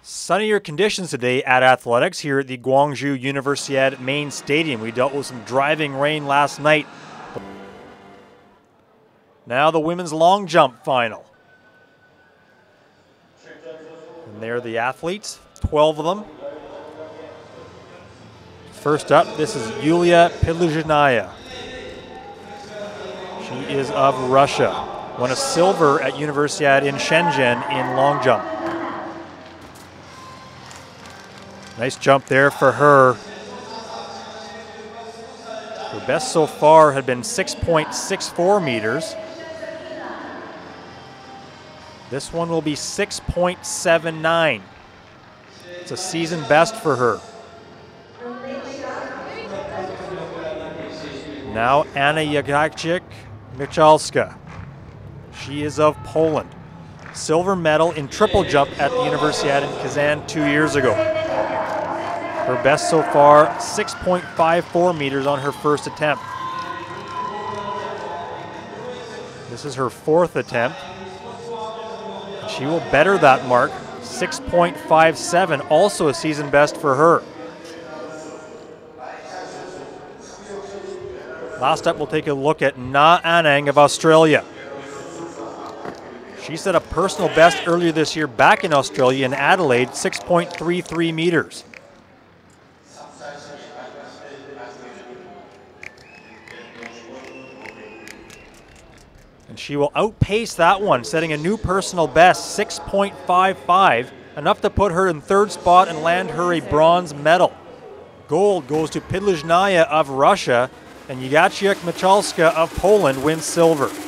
Sunnier conditions today at athletics here at the Gwangju Universiade main stadium. We dealt with some driving rain last night. Now the women's long jump final. And there are the athletes, 12 of them. First up, this is Yulia Pidluzhnaya. She is of Russia. Won a silver at Universiade in Shenzhen in long jump. Nice jump there for her. Her best so far had been 6.64 meters. This one will be 6.79. It's a season best for her. Now Anna Jagajczyk-Michalska. She is of Poland. Silver medal in triple jump at the Universiade in Kazan 2 years ago. Her best so far, 6.54 meters on her first attempt. This is her fourth attempt. She will better that mark, 6.57, also a season best for her. Last up, we'll take a look at Na Anang of Australia. She set a personal best earlier this year back in Australia in Adelaide, 6.33 meters. And she will outpace that one, setting a new personal best, 6.55, enough to put her in third spot and land her a bronze medal. Gold goes to Pidluzhnaya of Russia, and Jagajczyk-Michalska of Poland wins silver.